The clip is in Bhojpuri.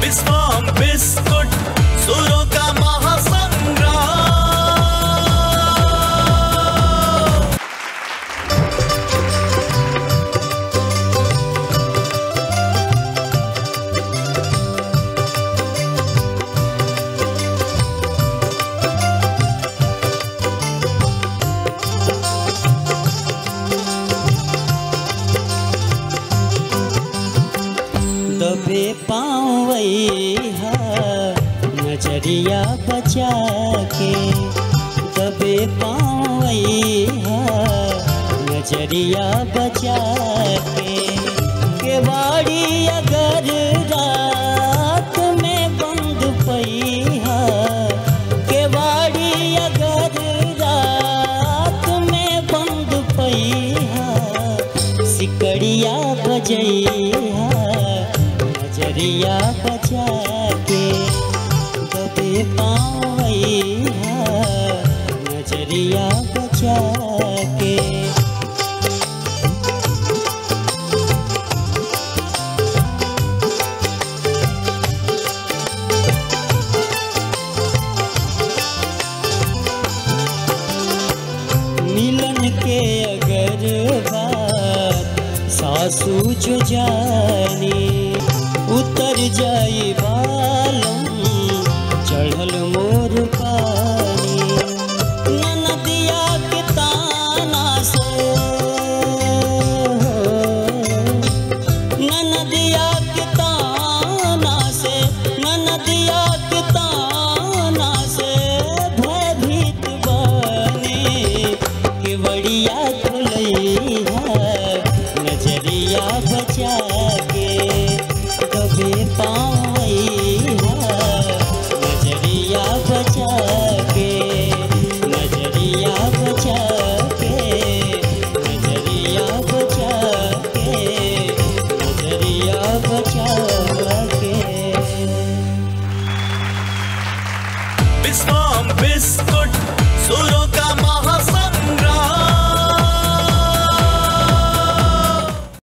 विश्वाम बिस्कुट सुरों का महासंग्राम। दबे पाँव नजरिया बचा के, दबे पाँव नजरिया बचा के। केवाड़ी अगर रात में बंद पई है, केवाड़ी अगर रात में बंद पई है। सिकड़िया बजई नजरिया बचा के, दबे पाँव नजरिया बचा के। मिलन के अगर बात सासू जो जानी, उतर जाई बालम चढ़ल मोर पानी। ननदिया के ताना से, ननदिया के ताना से, ननदिया के ताना से भयभीत बने। केवड़िया खुलई है नजरिया बचा के, दबे पाँव नजरिया बचा के, नजरिया बचा के, नजरिया बचा के, नजरिया बचा के। विश्वाम बिस्कुट सुरों का महा